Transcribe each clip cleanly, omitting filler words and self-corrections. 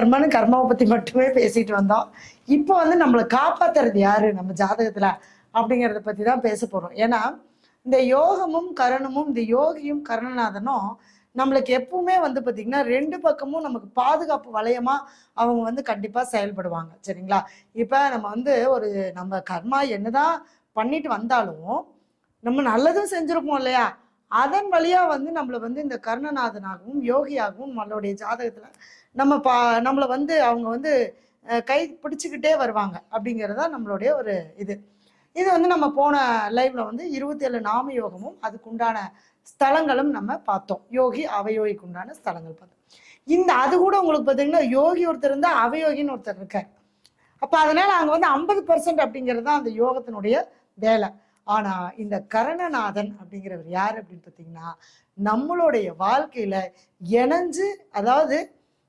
கர்மன்னு கர்மாவை பற்றி மட்டுமே பேசிட்டு வந்தோம். இப்போ வந்து நம்மளை காப்பாற்றுறது யாரு நம்ம ஜாதகத்தில் அப்படிங்கிறத பற்றி தான் பேச போகிறோம். ஏன்னா இந்த யோகமும் கரணமும், இந்த யோகியும் கரணநாதனும் நம்மளுக்கு எப்பவுமே வந்து பார்த்திங்கன்னா 2 பக்கமும் நமக்கு பாதுகாப்பு வளையமாக அவங்க வந்து கண்டிப்பாக செயல்படுவாங்க. சரிங்களா? இப்போ நம்ம வந்து நம்ம கர்மா என்னதான் பண்ணிட்டு வந்தாலும் நம்ம நல்லதும் செஞ்சுருப்போம் இல்லையா? அதன் வழியாக வந்து நம்மளை வந்து இந்த கர்ணநாதனாகவும் யோகியாகவும் நம்மளுடைய ஜாதகத்தில் நம்மளை வந்து அவங்க வந்து கை பிடிச்சிக்கிட்டே வருவாங்க அப்படிங்கிறது தான் நம்மளுடைய ஒரு இது வந்து நம்ம போன லைவ்ல வந்து 27 நாம யோகமும் அதுக்குண்டான ஸ்தலங்களும் நம்ம பார்த்தோம். யோகி அவயோகிக்கு உண்டான ஸ்தலங்கள் பார்த்தோம். அது கூட உங்களுக்கு பார்த்தீங்கன்னா யோகி ஒருத்தர் இருந்தா அவயோகின்னு ஒருத்தர் இருக்கார். அப்ப அதனால அங்க வந்து 50% அப்படிங்கிறது தான் அந்த யோகத்தினுடைய வேலை. ஆனா இந்த கரணநாதன் அப்படிங்கிறவர் யார் அப்படின்னு பார்த்தீங்கன்னா நம்மளுடைய வாழ்க்கையில இணைஞ்சு, அதாவது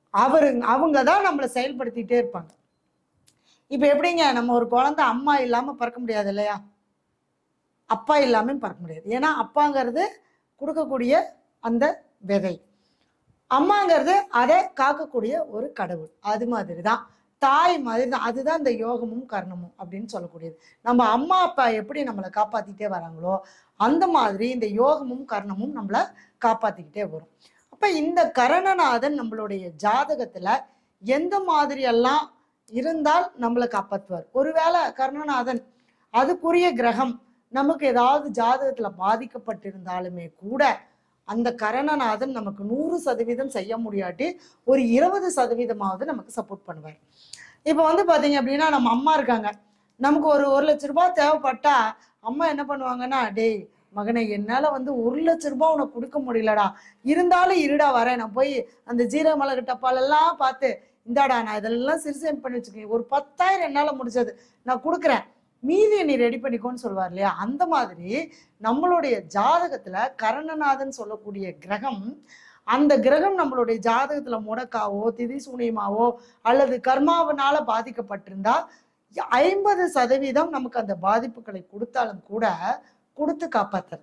அவங்க தான் நம்மளை செயல்படுத்திட்டே இருப்பாங்க. இப்ப எப்படிங்க, நம்ம ஒரு குழந்தை அம்மா இல்லாம பறக்க முடியாது இல்லையா? அப்பா இல்லாம பறக்க முடியாது. ஏன்னா அப்பாங்கிறது கொடுக்கக்கூடிய அந்த விதை, அம்மாங்கிறது அதை காக்கக்கூடிய ஒரு கடவுள். அது மாதிரி தான், தாய் மாதிரி தான். அதுதான் இந்த யோகமும் கர்ணமும் அப்படின்னு சொல்லக்கூடியது. நம்ம அம்மா அப்பா எப்படி நம்மளை காப்பாத்திட்டே வராங்களோ அந்த மாதிரி இந்த யோகமும் கர்ணமும் நம்மளை காப்பாத்திக்கிட்டே வரும். அப்ப இந்த கரணநாதன் நம்மளுடைய ஜாதகத்துல எந்த மாதிரி எல்லாம் இருந்தால் நம்மளை காப்பாற்றுவார். ஒருவேளை கர்ணநாதன் அதுக்குரிய கிரகம் நமக்கு ஏதாவது ஜாதகத்துல பாதிக்கப்பட்டிருந்தாலுமே கூட அந்த கரணநாதன் நமக்கு 100% செய்ய முடியாட்டி ஒரு 20% நமக்கு சப்போர்ட் பண்ணுவார். இப்போ வந்து பாத்தீங்க அப்படின்னா நம்ம அம்மா இருக்காங்க, நமக்கு ஒரு 1 லட்ச ரூபாய் தேவைப்பட்டா அம்மா என்ன பண்ணுவாங்கன்னா, டேய் மகனை, என்னால வந்து 1 லட்ச ரூபாய் உனக்கு கொடுக்க முடியலடா, இருந்தாலும் இருடா வரேன், நான் போய் அந்த ஜீரக மிளகு டப்பாலெல்லாம் பார்த்து இந்தாடா நான் இதெல்லாம் சிறுசேம் பண்ணி வச்சுக்கேன், ஒரு 10,000 என்னால முடிஞ்சது நான் கொடுக்குறேன், மீதியை நீ ரெடி பண்ணிக்கோன்னு சொல்லுவார் இல்லையா? அந்த மாதிரி நம்மளுடைய ஜாதகத்துல கரணநாதன் சொல்லக்கூடிய கிரகம், அந்த கிரகம் நம்மளுடைய ஜாதகத்துல முடக்காவோ திதி சூனியமாவோ அல்லது கர்மாவனால பாதிக்கப்பட்டிருந்தா 50% நமக்கு அந்த பாதிப்புகளை கொடுத்தாலும் கூட கொடுத்து காப்பாத்துறது.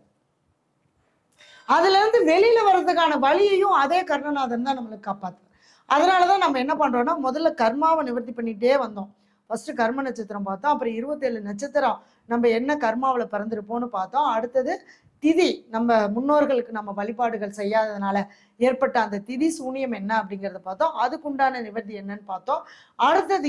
அதுல இருந்து வெளியில வர்றதுக்கான வழியையும் அதே கர்ணநாதன் தான் நம்மளுக்கு காப்பாத்துறது. அதனாலதான் நம்ம என்ன பண்றோம்னா, முதல்ல கர்மாவை நிவர்த்தி பண்ணிட்டே வந்தோம். ஃபர்ஸ்ட் கர்ம நட்சத்திரம் பார்த்தோம், அப்புறம் 27 நட்சத்திரம் நம்ம என்ன கர்மாவில் பிறந்திருப்போம்னு பார்த்தோம். அடுத்தது திதி, நம்ம முன்னோர்களுக்கு நம்ம வழிபாடுகள் செய்யாததுனால ஏற்பட்ட அந்த திதி சூனியம் என்ன அப்படிங்கிறத பார்த்தோம். அதுக்குண்டான நிவர்த்தி என்னன்னு பார்த்தோம். அடுத்தது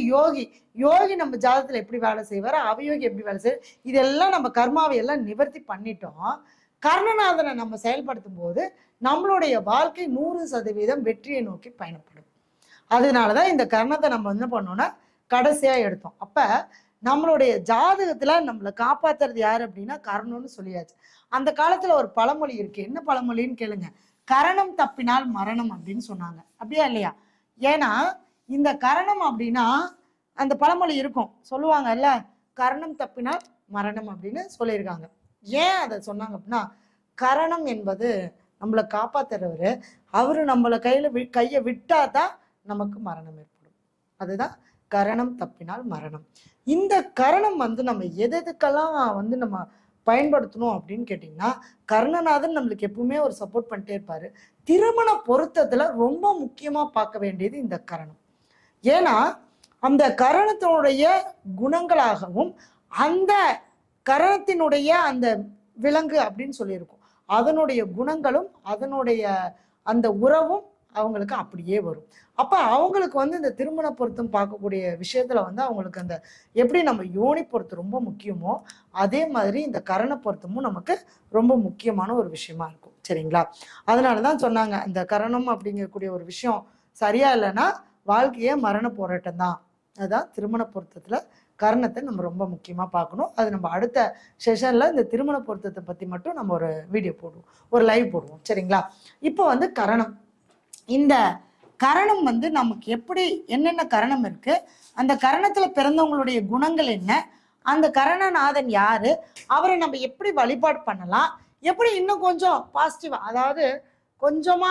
யோகி நம்ம ஜாதகத்துல எப்படி வேலை செய்வார், அவயோகி எப்படி வேலை செய்வார், இதெல்லாம் நம்ம கர்மாவை எல்லாம் நிவர்த்தி பண்ணிட்டோம். கர்ணநாதனை நம்ம செயல்படுத்தும் போது நம்மளுடைய வாழ்க்கை 100% வெற்றியை நோக்கி பயணப்படும். அதனாலதான் இந்த கர்ணத்தை நம்ம என்ன பண்ணோம்னா கடைசியா எடுத்தோம். அப்ப நம்மளுடைய ஜாதகத்துல நம்மளை காப்பாத்துறது யாரு அப்படின்னா கர்ணம்னு சொல்லியாச்சு. அந்த காலத்துல ஒரு பழமொழி இருக்கு, என்ன பழமொழின்னு கேளுங்க, கரணம் தப்பினால் மரணம் அப்படின்னு சொன்னாங்க. அப்படியா இல்லையா? ஏன்னா இந்த கரணம் அப்படின்னா அந்த பழமொழி இருக்கும், சொல்லுவாங்கல்ல, கரணம் தப்பினால் மரணம் அப்படின்னு சொல்லியிருக்காங்க. ஏன் அதை சொன்னாங்க அப்படின்னா, கரணம் என்பது நம்மளை காப்பாத்துறவரு, அவரு நம்மளை கையை விட்டாதான் நமக்கு மரணம் ஏற்படும். அதுதான் கரணம் தப்பினால் மரணம். இந்த கரணம் வந்து நம்ம எதுக்கெல்லாம் வந்து நம்ம பயன்படுத்தணும் அப்படின்னு கேட்டிங்கன்னா, கர்ணநாதன் நம்மளுக்கு எப்பவுமே ஒரு சப்போர்ட் பண்ணிட்டே இருப்பாரு. திருமண பொருத்தத்துல ரொம்ப முக்கியமா பார்க்க வேண்டியது இந்த கரணம். ஏன்னா அந்த கரணத்தினுடைய குணங்களாகவும் அந்த கரணத்தினுடைய அந்த விலங்கு அப்படின்னு சொல்லியிருக்கோம், அதனுடைய குணங்களும் அதனுடைய அந்த உறவும் அவங்களுக்கு அப்படியே வரும். அப்ப அவங்களுக்கு வந்து இந்த திருமண பொருத்தம் பார்க்கக்கூடிய விஷயத்துல வந்து அவங்களுக்கு அந்த எப்படி நம்ம யோனி பொருத்தம் ரொம்ப முக்கியமோ அதே மாதிரி இந்த கரண பொருத்தமும் நமக்கு ரொம்ப முக்கியமான ஒரு விஷயமா இருக்கும். சரிங்களா? அதனாலதான் சொன்னாங்க, இந்த கரணம் அப்படிங்கக்கூடிய ஒரு விஷயம் சரியா இல்லைன்னா வாழ்க்கையே மரண போராட்டம் தான். அதுதான் திருமண பொருத்தத்துல கரணத்தை நம்ம ரொம்ப முக்கியமா பார்க்கணும். அது நம்ம அடுத்த செஷன்ல இந்த திருமண பொருத்தத்தை பத்தி மட்டும் நம்ம ஒரு வீடியோ போடுவோம், ஒரு லைவ் போடுவோம். சரிங்களா? இப்போ வந்து கரணம், இந்த கரணம் வந்து நமக்கு எப்படி என்னென்ன கரணம் இருக்கு, அந்த கரணத்துல பிறந்தவங்களுடைய குணங்கள் என்ன, அந்த கரணநாதன் யாரு, அவரை நம்ம எப்படி வழிபாடு பண்ணலாம், எப்படி இன்னும் கொஞ்சம் பாசிட்டிவா, அதாவது கொஞ்சமா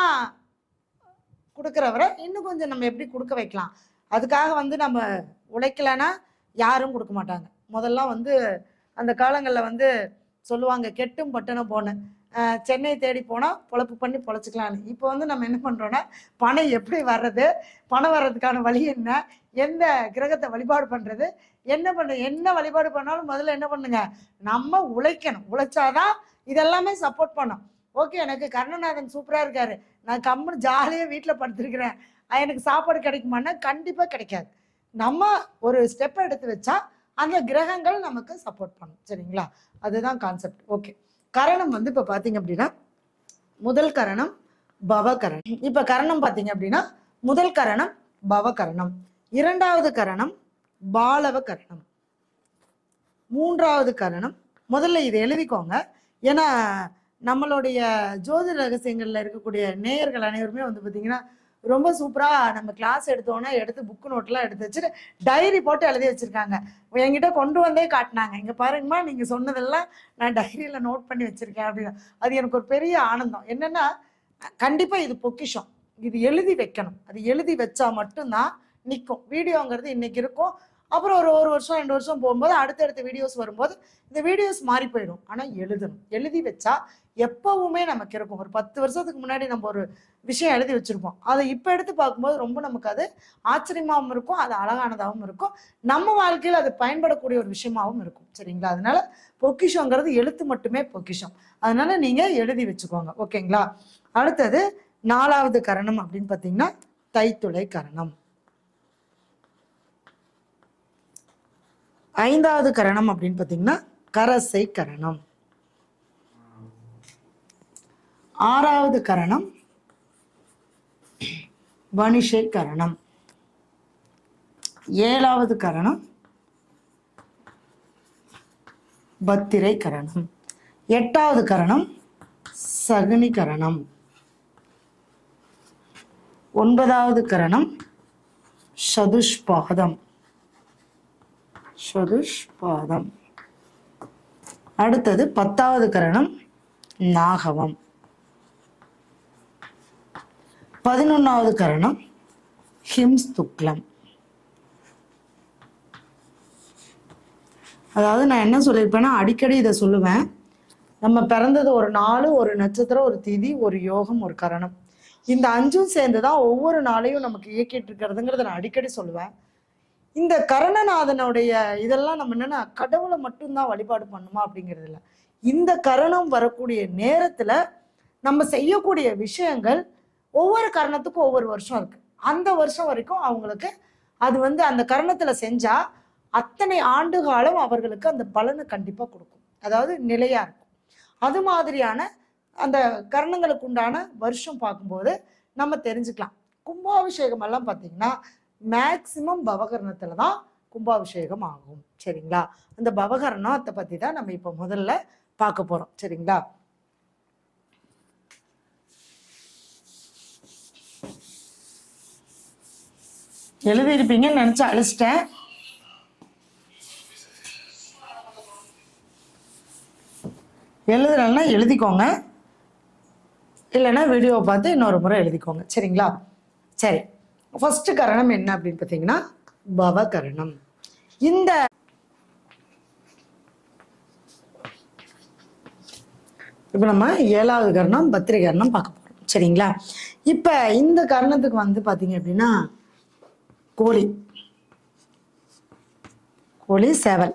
கொடுக்குறவரை இன்னும் கொஞ்சம் நம்ம எப்படி கொடுக்க வைக்கலாம். அதுக்காக வந்து நம்ம உழைக்கலைன்னா யாரும் கொடுக்க மாட்டாங்க. முதல்ல வந்து அந்த காலங்களில் வந்து சொல்லுவாங்க, கெட்டும் பட்டணம் போன சென்னை தேடி போனால் பொழப்பு பண்ணி பொழைச்சிக்கலான்னு. இப்போ வந்து நம்ம என்ன பண்ணுறோன்னா, பணம் எப்படி வர்றது, பணம் வர்றதுக்கான வழி என்ன, எந்த கிரகத்தை வழிபாடு பண்ணுறது, என்ன வழிபாடு பண்ணாலும் முதல்ல என்ன பண்ணுங்க, நம்ம உழைக்கணும். உழைச்சாதான் இதெல்லாமே சப்போர்ட் பண்ணும். ஓகே, எனக்கு கருணநாதன் சூப்பராக இருக்காரு, நான் கம்முன்னு ஜாலியாக வீட்டில் படுத்துருக்கிறேன், எனக்கு சாப்பாடு கிடைக்குமான்னா கண்டிப்பாக கிடைக்காது. நம்ம ஒரு ஸ்டெப் எடுத்து வச்சா அந்த கிரகங்கள் நமக்கு சப்போர்ட் பண்ணும். சரிங்களா? அதுதான் கான்செப்ட். ஓகே, கரணம் வந்து இப்போ பார்த்தீங்க அப்படின்னா முதல் கரணம் பவகரணம். இப்போ கரணம் பார்த்தீங்க அப்படின்னா முதல் கரணம் பவகரணம், இரண்டாவது கரணம் பாலவ கரணம், மூன்றாவது கரணம். முதல்ல இதை எழுதிக்கோங்க. ஏன்னா நம்மளுடைய ஜோதிட ரகசியங்கள்ல இருக்கக்கூடிய நேயர்கள் அனைவருமே வந்து பார்த்தீங்கன்னா ரொம்ப சூப்பராக நம்ம கிளாஸ் எடுத்தோன்னா எடுத்து புக்கு நோட்லாம் எடுத்து வச்சுட்டு டைரி போட்டு எழுதி வச்சுருக்காங்க. என்கிட்ட கொண்டு வந்தே காட்டினாங்க, இங்கே பாருங்கம்மா நீங்கள் சொன்னதெல்லாம் நான் டைரியில் நோட் பண்ணி வச்சுருக்கேன் அப்படின்னு. அது எனக்கு ஒரு பெரிய ஆனந்தம். என்னென்னா கண்டிப்பாக இது பொக்கிஷம், இது எழுதி வைக்கணும். அது எழுதி வச்சா மட்டும்தான் நிற்கும். வீடியோங்கிறது இன்றைக்கி இருக்கும், அப்புறம் ஒரு வருஷம் 2 வருஷம் போகும்போது அடுத்தடுத்த வீடியோஸ் வரும்போது இந்த வீடியோஸ் மாறி போயிடும். ஆனால் எழுதணும். எழுதி வச்சா எப்பவுமே நமக்கு இருக்கும். ஒரு 10 வருஷத்துக்கு முன்னாடி நம்ம ஒரு விஷயம் எழுதி வச்சுருப்போம், அதை இப்போ எடுத்து பார்க்கும்போது ரொம்ப நமக்கு அது ஆச்சரியமாகவும் இருக்கும், அது அழகானதாகவும் இருக்கும், நம்ம வாழ்க்கையில் அது பயன்படக்கூடிய ஒரு விஷயமாகவும் இருக்கும். சரிங்களா? அதனால பொக்கிஷங்கிறது எழுத்து மட்டுமே பொக்கிஷம். அதனால நீங்கள் எழுதி வச்சுக்கோங்க. ஓகேங்களா? அடுத்தது 4வது கரணம் அப்படின்னு பார்த்தீங்கன்னா தைத்துளை கரணம். 5வது கரணம் அப்படின்னு பார்த்தீங்கன்னா கரசை கரணம். 6வது கரணம் வணிஷை கரணம். 7வது கரணம் பத்திரை கரணம். 8வது கரணம் சகுனி கரணம். 9வது கரணம் சதுஷ்பாதம். அடுத்தது 10வது கரணம் நாகவம். 11வது கரணம் ஹிம்ஸ்துக்லம். அதாவது நான் என்ன சொல்லியிருப்பேன்னா, அடிக்கடி இதை சொல்லுவேன், நம்ம பிறந்தது ஒரு நாள், ஒரு நட்சத்திரம், ஒரு திதி, ஒரு யோகம், ஒரு கரணம். இந்த 5ம் சேர்ந்து தான் ஒவ்வொரு நாளையும் நமக்கு இயக்கிட்டு இருக்கிறதுங்கிறத நான் அடிக்கடி சொல்லுவேன். இந்த கரணநாதனுடைய இதெல்லாம் நம்ம என்னன்னா கடவுளை மட்டும்தான் வழிபாடு பண்ணுமா அப்படிங்கிறது இல்லை. இந்த கரணம் வரக்கூடிய நேரத்துல நம்ம செய்யக்கூடிய விஷயங்கள் ஒவ்வொரு கரணத்துக்கும் ஒவ்வொரு வருஷம் இருக்கு. அந்த வருஷம் வரைக்கும் அவங்களுக்கு அது வந்து அந்த கரணத்துல செஞ்சா அத்தனை ஆண்டு காலம் அவர்களுக்கு அந்த பலனை கண்டிப்பா கொடுக்கும். அதாவது நிலையா இருக்கும். அது மாதிரியான அந்த கரணங்களுக்கு உண்டான வருஷம் பார்க்கும்போது நம்ம தெரிஞ்சுக்கலாம். கும்பாபிஷேகம் எல்லாம் பார்த்தீங்கன்னா மேக்சிமம் பவகரணத்துல தான் கும்பாபிஷேகம் ஆகும். சரிங்களா? அந்த பவகரணத்தை பத்தி தான் நம்ம இப்போ முதல்ல பார்க்க போறோம். சரிங்களா? எழுதியிருப்பீங்கன்னு நினைச்சு அழிச்சிட்டேன். எழுதுறேன்னா எழுதிக்கோங்க, இல்லைன்னா வீடியோவை பார்த்து இன்னொரு முறை எழுதிக்கோங்க. சரிங்களா? சரி, ஃபர்ஸ்ட் கரணம் என்ன அப்படின்னு பார்த்தீங்கன்னா பவகரணம். இந்த இப்போ நம்ம 7வது கரணம் பத்திரை கரணம் பார்க்க போறோம். சரிங்களா? இப்போ இந்த கரணத்துக்கு வந்து பார்த்தீங்க அப்படின்னா கோழி, சேவல்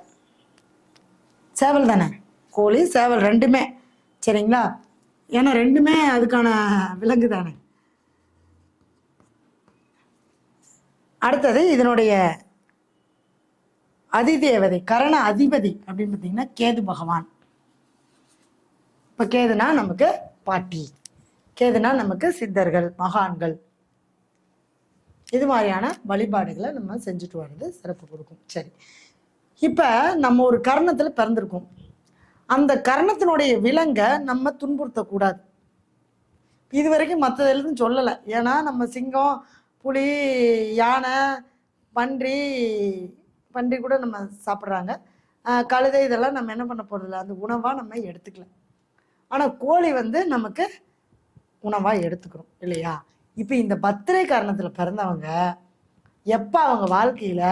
தானே, கோழி சேவல் ரெண்டுமே. சரிங்களா? ஏன்னா ரெண்டுமே அதுக்கான விலங்கு தானே. அடுத்தது இதனுடைய அதிதேவதை கரண அதிபதி அப்படின்னு பார்த்தீங்கன்னா கேது பகவான். இப்போ கேதுனா நமக்கு பாட்டி, கேதுனா நமக்கு சித்தர்கள், மகான்கள், இது மாதிரியான வழிபாடுகளை நம்ம செஞ்சுட்டு வர்றது சிறப்பு கொடுக்கும். சரி, இப்போ நம்ம ஒரு கரணத்தில் பிறந்திருக்கோம். அந்த கரணத்தினுடைய விலங்கை நம்ம துன்புறுத்தக்கூடாது. இது வரைக்கும் மற்றது எதுவும் சொல்லலை. ஏன்னா நம்ம சிங்கம், புலி, யானை, பன்றி கூட நம்ம சாப்பிட்றாங்க, கழுதை, இதெல்லாம் நம்ம என்ன பண்ண போகிறதில்ல, அந்த உணவாக நம்ம எடுத்துக்கல. ஆனால் கோழி வந்து நமக்கு உணவாக எடுத்துக்கிறோம் இல்லையா? இப்போ இந்த பத்திரை காரணத்தில் பிறந்தவங்க எப்போ அவங்க வாழ்க்கையில்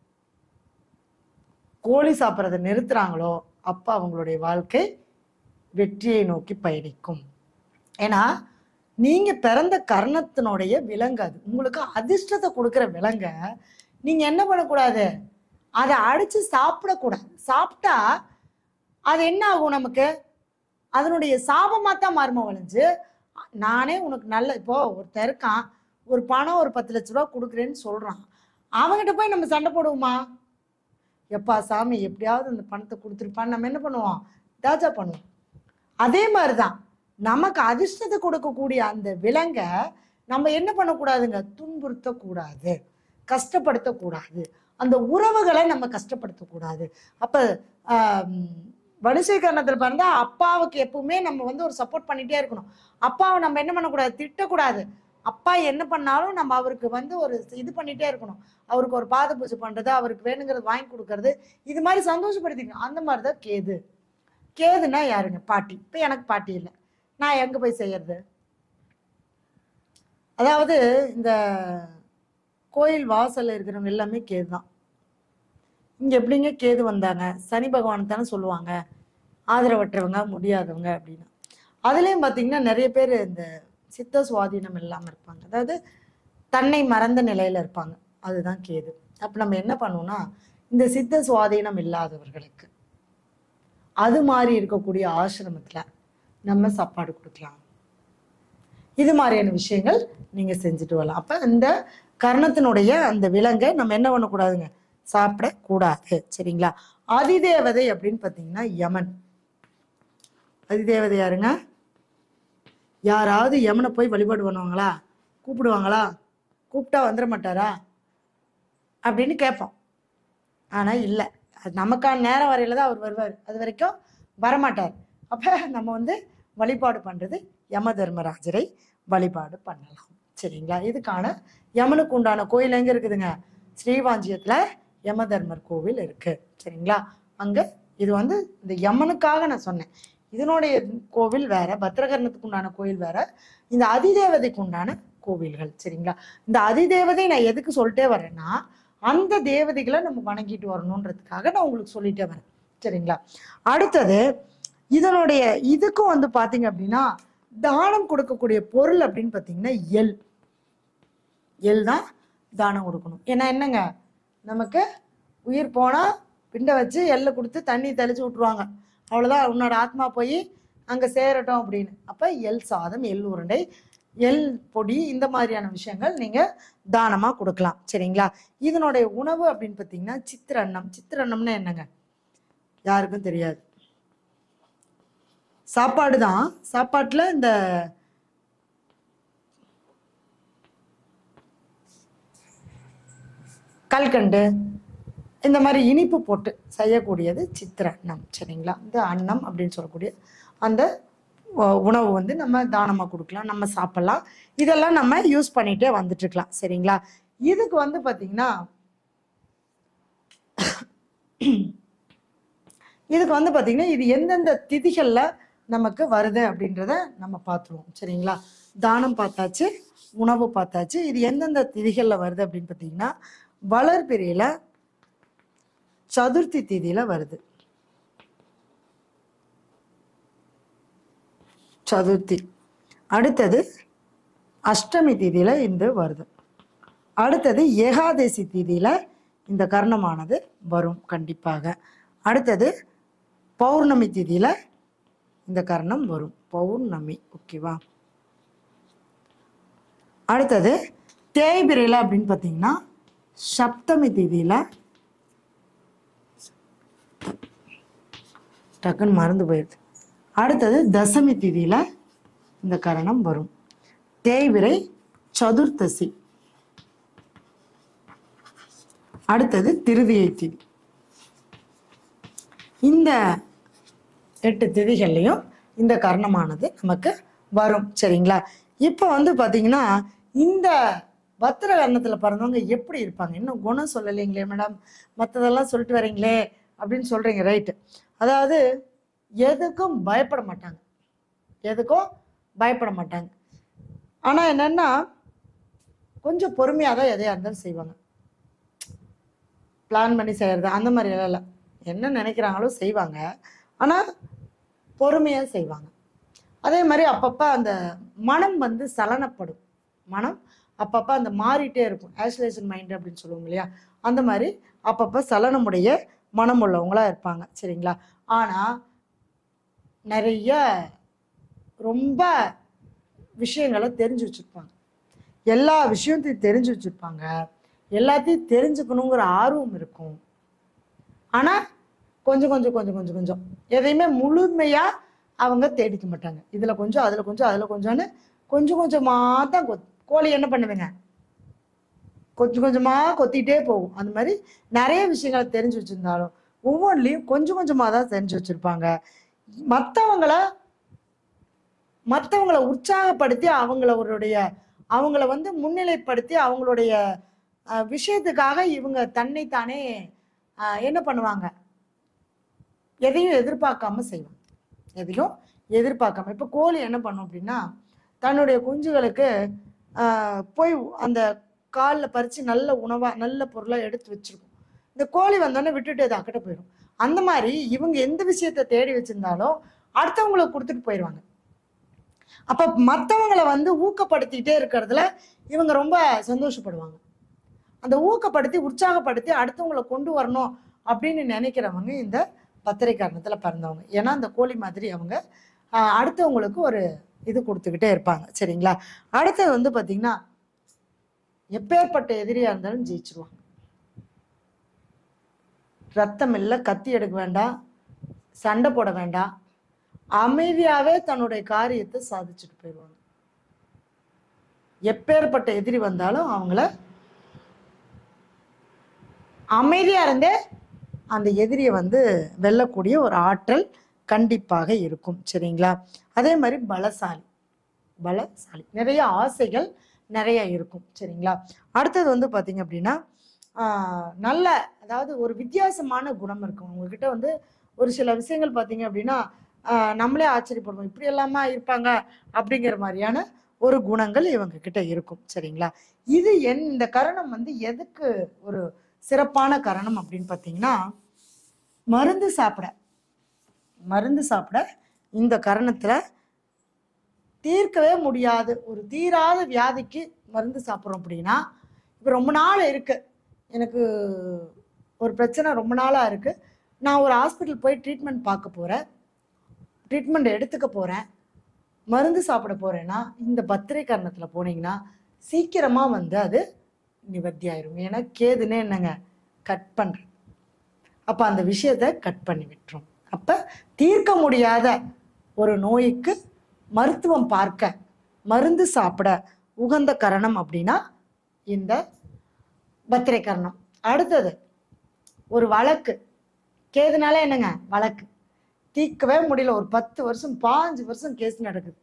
கோழி சாப்பிட்றதை நிறுத்துறாங்களோ அப்போ அவங்களுடைய வாழ்க்கை வெற்றியை நோக்கி பயணிக்கும். ஏன்னா நீங்க பிறந்த கர்ணத்தினுடைய விலங்கு அது. உங்களுக்கு அதிர்ஷ்டத்தை கொடுக்குற விலங்க நீங்க என்ன பண்ணக்கூடாது, அதை அடிச்சு சாப்பிடக்கூடாது. சாப்பிட்டா அது என்ன ஆகும், நமக்கு அதனுடைய சாபமாக தான் மாறுமா வளைஞ்சு. நானே உனக்கு நல்ல, இப்போ ஒருத்தர் இருக்கான், ஒரு பணம் ஒரு 10 லட்ச ரூபா கொடுக்குறேன்னு சொல்றான், அவங்ககிட்ட போய் நம்ம சண்டை போடுவோமா? எப்பா சாமி எப்படியாவது அந்த பணத்தை கொடுத்துருப்பான்னு நம்ம என்ன பண்ணுவோம், தாஜா பண்ணுவோம். அதே மாதிரிதான் நமக்கு அதிர்ஷ்டத்தை கொடுக்கக்கூடிய அந்த விலங்கை நம்ம என்ன பண்ணக்கூடாதுங்க, துன்புறுத்தக்கூடாது, கஷ்டப்படுத்தக்கூடாது, அந்த உறவுகளை நம்ம கஷ்டப்படுத்தக்கூடாது. அப்ப வணிசீகரணத்தில் பார்த்தா அப்பாவுக்கு எப்பவுமே நம்ம வந்து ஒரு சப்போர்ட் பண்ணிட்டே இருக்கணும். அப்பாவை நம்ம என்ன பண்ணக்கூடாது, திட்டக்கூடாது. அப்பா என்ன பண்ணாலும் நம்ம அவருக்கு வந்து ஒரு இது பண்ணிட்டே இருக்கணும். அவருக்கு ஒரு பாத பூஜை பண்றது, அவருக்கு வேணுங்கிறது வாங்கி கொடுக்கறது, இது மாதிரி சந்தோஷப்படுத்திக்கணும். அந்த மாதிரிதான் கேது. கேதுன்னா யாருங்க, பாட்டி. இப்போ எனக்கு பாட்டி இல்லை, நான் எங்கே போய் செய்யறது? அதாவது இந்த கோயில் வாசல்ல இருக்கிறவங்க எல்லாமே கேது தான். இங்கே எப்படிங்க கேது வந்தாங்க, சனி பகவான் தானே சொல்லுவாங்க, ஆதரவற்றவங்க முடியாதவங்க அப்படின்னு. அதுலேயும் பார்த்தீங்கன்னா நிறைய பேர் இந்த சித்த சுவாதீனம் இல்லாமல் இருப்பாங்க, அதாவது தன்னை மறந்த நிலையில் இருப்பாங்க, அதுதான் கேது. அப்போ நம்ம என்ன பண்ணுவோம்னா, இந்த சித்த சுவாதீனம் இல்லாதவர்களுக்கு அது மாதிரி இருக்கக்கூடிய ஆசிரமத்தில் நம்ம சாப்பாடு கொடுக்கலாம். இது மாதிரியான விஷயங்கள் நீங்கள் செஞ்சுட்டு வரலாம். அப்போ இந்த கர்ணத்தினுடைய அந்த விலங்கை நம்ம என்ன பண்ணக்கூடாதுங்க, சாப்பிடக்கூடாது. சரிங்களா? அதிதேவதை அப்படின்னு பார்த்தீங்கன்னா யமன். அதிதேவதை யாருங்க? யாராவது யமனை போய் வழிபாடு பண்ணுவாங்களா, கூப்பிடுவாங்களா? கூப்பிட்டா வந்துட மாட்டாரா அப்படின்னு கேட்போம். ஆனால் இல்லை, அது நமக்கான நேரம் வரையில தான் அவர் வருவார், அது வரைக்கும் வரமாட்டார். அப்போ நம்ம வந்து வழிபாடு பண்ணுறது யம தர்மராஜரை வழிபாடு பண்ணலாம். சரிங்களா? இதுக்கான யமனுக்கு உண்டான கோயில் எங்கே இருக்குதுங்க, ஸ்ரீவாஞ்சியத்தில் யம தர்மர் கோவில் இருக்குது. சரிங்களா? அங்கே இது வந்து இந்த யமனுக்காக நான் சொன்னேன். இதனுடைய கோவில் வேற, பத்ரகர்ணத்துக்கு உண்டான கோயில் வேற, இந்த அதிதேவதைக்கு உண்டான கோவில்கள். சரிங்களா? இந்த அதிதேவதை நான் எதுக்கு சொல்லிட்டே வரேன்னா, அந்த தேவதைகளை நம்ம வணங்கிட்டு வரணுன்றதுக்காக நான் உங்களுக்கு சொல்லிட்டே வரேன். சரிங்களா? அடுத்தது இதனுடைய இதுக்கும் வந்து பார்த்தீங்க அப்படின்னா, தானம் கொடுக்கக்கூடிய பொருள் அப்படின்னு பார்த்தீங்கன்னா எள். எள் தான் தானம் கொடுக்கணும். ஏன்னா என்னங்க, நமக்கு உயிர் போனால் பிண்டை வச்சு எள்ளை கொடுத்து தண்ணி தெளிச்சு விட்ருவாங்க, அவ்வளோதான், உன்னோட ஆத்மா போய் அங்கே சேரட்டும் அப்படின்னு. அப்போ எள் சாதம், எள் உருண்டை, எள் பொடி, இந்த மாதிரியான விஷயங்கள் நீங்கள் தானமாக கொடுக்கலாம். சரிங்களா? இதனுடைய உணவு அப்படின்னு பார்த்தீங்கன்னா சித்திரன்னம். சித்திரன்னம்னா என்னங்க, யாருக்கும் தெரியாது. சாப்பாடு தான். சாப்பாட்டில் இந்த கல்கண்டு இந்த மாதிரி இனிப்பு போட்டு செய்யக்கூடியது சித்திரன்னம். சரிங்களா? இந்த அன்னம் அப்படின்னு சொல்லக்கூடிய அந்த உணவு வந்து நம்ம தானமாக கொடுக்கலாம், நம்ம சாப்பிட்லாம். இதெல்லாம் நம்ம யூஸ் பண்ணிகிட்டே வந்துட்டுருக்கலாம். சரிங்களா? இதுக்கு வந்து பார்த்திங்கன்னா இது எந்தெந்த திதிகளில் நமக்கு வருது அப்படின்றத நம்ம பார்த்துருவோம். சரிங்களா? தானம் பார்த்தாச்சு, உணவு பார்த்தாச்சு. இது எந்தெந்த திதிகளில் வருது அப்படின்னு பார்த்தீங்கன்னா, வளர்பிறையில் சதுர்த்தி திதியில் வருது. சதுர்த்தி. அடுத்தது அஷ்டமி திதியில் இந்த வருது. அடுத்தது ஏகாதசி திதியில் இந்த கர்ணமானது வரும் கண்டிப்பாக. அடுத்தது பௌர்ணமி திதியில் இந்த கர்ணம் வரும். பௌர்ணமி. ஓகேவா? அடுத்தது தேய்பிரையில் அப்படின்னு பார்த்தீங்கன்னா சப்தமி திதியில், டக்குன்னு மறந்து போயிடுது. அடுத்தது தசமி திதியில் இந்த கரணம் வரும். தேய்பிரை சதுர்த்தசி. அடுத்தது திருதியை திதி. இந்த 8 திதிகள்லையும் இந்த கர்ணமானது நமக்கு வரும். சரிங்களா? இப்போ வந்து பார்த்தீங்கன்னா இந்த பத்திர கர்ணத்தில் பிறந்தவங்க எப்படி இருப்பாங்க, இன்னும் குணம் சொல்லலைங்களே மேடம், மற்றதெல்லாம் சொல்லிட்டு வரீங்களே அப்படின்னு சொல்கிறீங்க. ரைட்டு. அதாவது எதுக்கும் பயப்பட மாட்டாங்க, எதுக்கும் பயப்பட மாட்டாங்க. ஆனால் என்னென்னா கொஞ்சம் பொறுமையாக தான் எதையாக இருந்தாலும் செய்வாங்க. பிளான் பண்ணி செய்கிறது அந்த மாதிரி எல்லாம் இல்லை, என்ன நினைக்கிறாங்களோ செய்வாங்க. ஆனால் பொறுமையாக செய்வாங்க. அதே மாதிரி அப்பப்போ அந்த மனம் வந்து சலனப்படும். மனம் அப்பப்போ அந்த மாறிட்டே இருக்கும். ஆசிலேஷன் மைண்ட் அப்படின்னு சொல்லுவோம் இல்லையா, அந்த மாதிரி அப்பப்போ சலனமுடைய மனம் உள்ளவங்களாக இருப்பாங்க. சரிங்களா. ஆனால் நிறைய ரொம்ப விஷயங்களை தெரிஞ்சு வச்சுருப்பாங்க. எல்லா விஷயத்தையும் தெரிஞ்சு வச்சுருப்பாங்க. எல்லாத்தையும் தெரிஞ்சுக்கணுங்கிற ஆர்வம் இருக்கும். ஆனால் கொஞ்சம் கொஞ்சம் கொஞ்சம் கொஞ்சம் கொஞ்சம் எதையுமே முழுமையாக அவங்க தேடிக்க மாட்டாங்க. இதில் கொஞ்சம், அதில் கொஞ்சம், அதில் கொஞ்சம்னு கொஞ்சம் கொஞ்சமாக தான் கோழி என்ன பண்ணுதுங்க, கொஞ்சம் கொஞ்சமாக கொத்திட்டே போகும். அந்த மாதிரி நிறைய விஷயங்களை தெரிஞ்சு வச்சுருந்தாலும் ஒவ்வொன்றிலையும் கொஞ்சம் கொஞ்சமாக தான் தெரிஞ்சு வச்சுருப்பாங்க. மற்றவங்களை உற்சாகப்படுத்தி அவங்கள வந்து முன்னிலைப்படுத்தி அவங்களுடைய விஷயத்துக்காக இவங்க தன்னைத்தானே என்ன பண்ணுவாங்க, எதையும் எதிர்பார்க்காம செய்வாங்க. எதையும் எதிர்பார்க்காம. இப்போ கோழி என்ன பண்ணும் அப்படின்னா, தன்னுடைய குஞ்சுகளுக்கு போய் அந்த காலில் பறித்து நல்ல உணவாக நல்ல பொருளாக எடுத்து வச்சுருக்கும். இந்த கோழி வந்தோடனே விட்டுட்டு அது அக்கிட்ட போயிடும். அந்த மாதிரி இவங்க எந்த விஷயத்தை தேடி வச்சுருந்தாலும் அடுத்தவங்களுக்கு கொடுத்துட்டு போயிடுவாங்க. அப்போ மற்றவங்களை வந்து ஊக்கப்படுத்திக்கிட்டே இருக்கிறதுல இவங்க ரொம்ப சந்தோஷப்படுவாங்க. அந்த ஊக்கப்படுத்தி உற்சாகப்படுத்தி அடுத்தவங்களை கொண்டு வரணும் அப்படின்னு நினைக்கிறவங்க இந்த பத்திரை கரணத்தில் பிறந்தவங்க. ஏன்னா அந்த கோழி மாதிரி அவங்க அடுத்தவங்களுக்கு ஒரு இது கொடுத்துக்கிட்டே இருப்பாங்க. சரிங்களா. அடுத்தது வந்து பார்த்திங்கன்னா, எப்பேற்பட்ட எதிரியாக இருந்தாலும் ஜெயிச்சிருவாங்க. ரத்தம் இல்லை, கத்தி எடுக்க வேண்டாம், சண்டை போட வேண்டாம், அமைதியாகவே தன்னுடைய காரியத்தை சாதிச்சுட்டு போயிடுவாங்க. எப்பேற்பட்ட எதிரி வந்தாலும் அவங்கள அமைதியாக இருந்தே அந்த எதிரியை வந்து வெல்லக்கூடிய ஒரு ஆற்றல் கண்டிப்பாக இருக்கும். சரிங்களா. அதே மாதிரி பலசாலி, நிறைய ஆசைகள் நிறைய இருக்கும். சரிங்களா. அடுத்தது வந்து பார்த்தீங்க அப்படின்னா, நல்ல அதாவது ஒரு வித்தியாசமான குணம் இருக்கும் உங்ககிட்ட. வந்து ஒரு சில விஷயங்கள் பார்த்தீங்க அப்படின்னா நம்மளே ஆச்சரியப்படுவோம், இப்படி எல்லாமா இருப்பாங்க அப்படிங்கிற மாதிரியான ஒரு குணங்கள் இவங்க கிட்ட இருக்கும். சரிங்களா. இது இந்த கரணம் வந்து எதுக்கு ஒரு சிறப்பான கரணம் அப்படின்னு பார்த்தீங்கன்னா, மருந்து சாப்பிட இந்த கரணத்தில் தீர்க்கவே முடியாது ஒரு தீராத வியாதிக்கு மருந்து சாப்பிட்றோம் அப்படின்னா, இப்போ ரொம்ப நாள் இருக்கு, எனக்கு ஒரு பிரச்சனை ரொம்ப நாளாக இருக்குது, நான் ஒரு ஹாஸ்பிட்டல் போய் ட்ரீட்மெண்ட் பார்க்க போகிறேன், ட்ரீட்மெண்ட் எடுத்துக்க போகிறேன், மருந்து சாப்பிட போகிறேன்னா இந்த பத்திரை கரணத்தில் போனீங்கன்னா சீக்கிரமாக வந்து அது நிவர்த்தி ஆயிரும். ஏன்னா கேதுன்னு என்னங்க, கட் பண்ணுறேன். அப்போ அந்த விஷயத்தை கட் பண்ணி விட்டுரும். அப்போ தீர்க்க முடியாத ஒரு நோய்க்கு மருத்துவம் பார்க்க மருந்து சாப்பிட உகந்த கரணம் அப்படின்னா இந்த பத்திரை கரணம். அடுத்தது ஒரு வழக்கு, கேதுனால என்னங்க, வழக்கு தீர்க்கவே முடியல, ஒரு 10 வருஷம் 15 வருஷம் கேஸ் நடக்குது,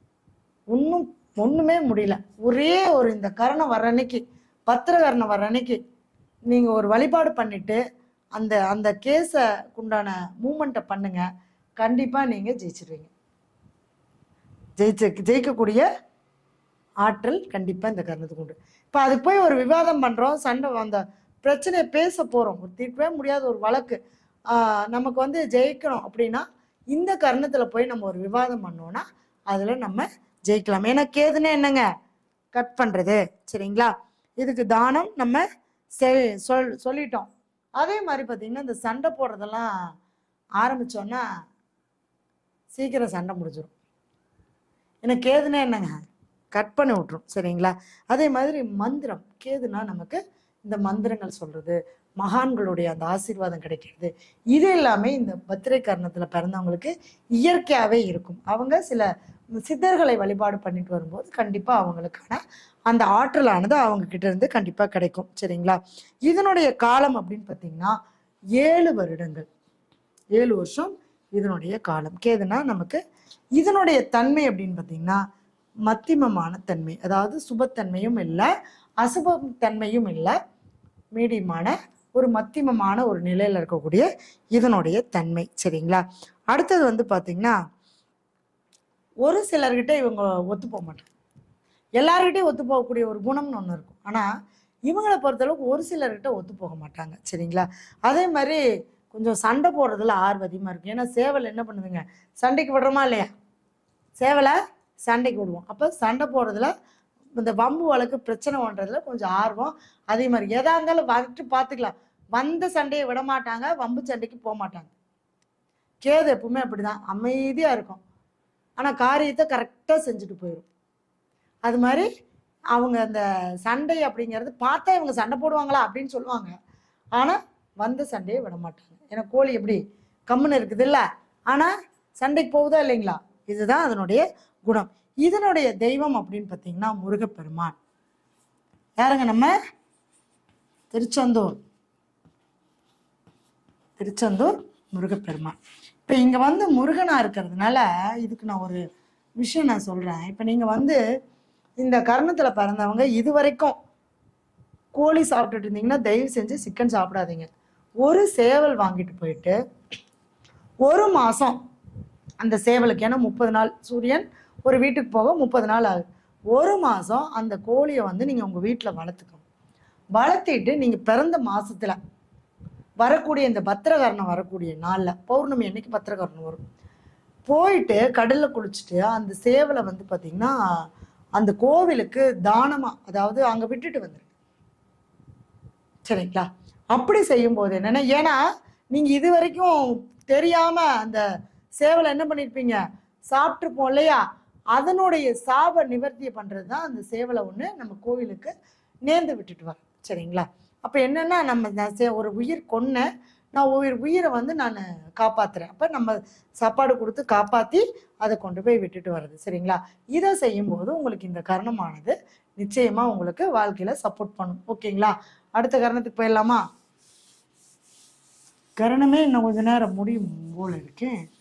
ஒன்றுமே முடியல. ஒரே ஒரு இந்த கரணம் வர்ற அன்னைக்கு, பத்திர கரணம் வர்ற அன்னைக்கு நீங்கள் ஒரு வழிபாடு பண்ணிட்டு அந்த அந்த கேஸை உண்டான மூமெண்ட்டை பண்ணுங்க, கண்டிப்பாக நீங்கள் ஜெயிச்சிருவீங்க. ஜெயிக்கக்கூடிய ஆற்றல் கண்டிப்பாக இந்த கரணத்துக்கு உண்டு. இப்போ அதுக்கு போய் ஒரு விவாதம் பண்ணுறோம், சண்டை, அந்த பிரச்சனையை பேச போகிறோம், ஒரு தீர்க்கவே முடியாத ஒரு வழக்கு நமக்கு வந்து ஜெயிக்கணும் அப்படின்னா இந்த கரணத்தில் போய் நம்ம ஒரு விவாதம் பண்ணோன்னா அதில் நம்ம ஜெயிக்கலாம். ஏன்னா கேதுன்னா என்னங்க, கட் பண்ணுறது. சரிங்களா. இதுக்கு தானம் நம்ம சொல்லிட்டோம். அதே மாதிரி பார்த்திங்கன்னா இந்த சண்டை போடுறதெல்லாம் ஆரம்பித்தோன்னா சீக்கிரம் சண்டை முடிஞ்சிடும். ஏன்னா கேதுனா என்னங்க, கட் பண்ணி விட்ரும். சரிங்களா. அதே மாதிரி மந்திரம், கேதுனா நமக்கு இந்த மந்திரங்கள் சொல்கிறது, மகான்களுடைய அந்த ஆசீர்வாதம் கிடைக்கிறது, இது எல்லாமே இந்த பத்திரை கரணத்தில் பிறந்தவங்களுக்கு இயற்கையாகவே இருக்கும். அவங்க சில சித்தர்களை வழிபாடு பண்ணிட்டு வரும்போது கண்டிப்பாக அவங்களுக்கான அந்த ஆற்றலானது அவங்க கிட்ட இருந்து கண்டிப்பாக கிடைக்கும். சரிங்களா. இதனுடைய காலம் அப்படின்னு பார்த்தீங்கன்னா 7 வருடங்கள், 7 வருஷம் இதனுடைய காலம். கேதுனா நமக்கு இதனுடைய தன்மை அப்படின்னு பார்த்தீங்கன்னா மத்தியமமான தன்மை, அதாவது சுபத்தன்மையும் இல்லை அசுபத்தன்மையும் இல்லை, மீடியமான ஒரு மத்தியமமான ஒரு நிலையில் இருக்கக்கூடிய இதனுடைய தன்மை. சரிங்களா. அடுத்தது வந்து பார்த்தீங்கன்னா ஒரு சிலர்கிட்ட இவங்க ஒத்து போக மாட்டாங்க, எல்லார்கிட்டையும் ஒத்து போகக்கூடிய ஒரு குணம்னு ஒன்று இருக்கும். ஆனால் இவங்களை பொறுத்தளவுக்கு ஒரு சிலர்கிட்ட ஒத்து போக மாட்டாங்க. சரிங்களா. அதே மாதிரி கொஞ்சம் சண்டை போடுறதுல ஆர்வம் அதிகமாக இருக்கும். ஏன்னா சேவல் என்ன பண்ணுதுங்க, சண்டைக்கு விடுறோமா இல்லையா? சேவலை சண்டைக்கு விடுவோம். அப்போ சண்டை போடுறதுல, இந்த வம்பு வழக்கு பிரச்சனை பண்ணுறதுல கொஞ்சம் ஆர்வம் அதே மாதிரி. எதா இருந்தாலும் வந்துட்டு பார்த்துக்கலாம், வந்த சண்டையை விட மாட்டாங்க, வம்பு சண்டைக்கு போக மாட்டாங்க. கேது எப்பவுமே அப்படிதான், அமைதியாக இருக்கும், ஆனால் காரியத்தை கரெக்டாக செஞ்சுட்டு போயிடும். அது மாதிரி அவங்க அந்த சண்டை அப்படிங்கிறது பார்த்தா இவங்க சண்டை போடுவாங்களா அப்படின்னு சொல்லுவாங்க, ஆனால் வந்த சண்டையை விட மாட்டாங்க. ஏன்னா கோழி எப்படி கம்முன்னு இருக்குது இல்லை, ஆனால் சண்டைக்கு போகுதா இல்லைங்களா? இதுதான் அதனுடைய குணம். இதனுடைய தெய்வம் அப்படின்னு பார்த்தீங்கன்னா முருகப்பெருமான். யாருங்க? நம்ம திருச்செந்தூர் முருகப்பெருமான். இப்போ இங்கே வந்து முருகனாக இருக்கிறதுனால இதுக்கு நான் ஒரு விஷயம் நான் சொல்கிறேன். இப்போ நீங்கள் வந்து இந்த கர்ணத்தில் பிறந்தவங்க இது வரைக்கும் கோழி சாப்பிட்டுட்டு இருந்தீங்கன்னா தயவு செஞ்சு சிக்கன் சாப்பிடாதீங்க. ஒரு சேவல் வாங்கிட்டு போயிட்டு ஒரு மாதம் அந்த சேவலுக்கு, ஏன்னா 30 நாள் சூரியன் ஒரு வீட்டுக்கு போக 30 நாள் ஆகுது, ஒரு மாதம் அந்த கோழியை வந்து நீங்கள் உங்கள் வீட்டில் வளர்த்துக்கணும். வளர்த்திட்டு நீங்கள் பிறந்த மாதத்தில் வரக்கூடிய இந்த பத்திரகரணம் வரக்கூடிய நாளில், பௌர்ணமி அன்னைக்கு பத்திரகரணம் வரும், போயிட்டு கடலில் குளிச்சுட்டு அந்த சேவலை வந்து பார்த்திங்கன்னா அந்த கோவிலுக்கு தானமாக, அதாவது அங்கே விட்டுட்டு வந்துருக்கு. சரிங்களா? அப்படி செய்யும்போது என்னென்னா, ஏன்னா நீங்கள் இது வரைக்கும் தெரியாமல் அந்த சேவலை என்ன பண்ணியிருப்பீங்க, சாப்பிட்ருப்போம் இல்லையா? அதனுடைய சாப நிவர்த்தியை பண்ணுறது தான் அந்த சேவலை ஒன்று நம்ம கோவிலுக்கு நேர்ந்து விட்டுட்டு வரோம். சரிங்களா? அப்போ என்னென்னா, நான் ஒரு உயிர் கொன்னேன், நான் உயிரை வந்து நான் காப்பாற்றுறேன். அப்போ நம்ம சாப்பாடு கொடுத்து காப்பாற்றி அதை கொண்டு போய் விட்டுட்டு வர்றது. சரிங்களா? இதை செய்யும்போது உங்களுக்கு இந்த கர்ணமானது நிச்சயமாக உங்களுக்கு வாழ்க்கையில் சப்போர்ட் பண்ணும். ஓகேங்களா? அடுத்த கர்ணத்துக்கு போயிடலாமா? கர்ணமே இன்னும் கொஞ்ச நேரம் முடியும் போல இருக்கேன்.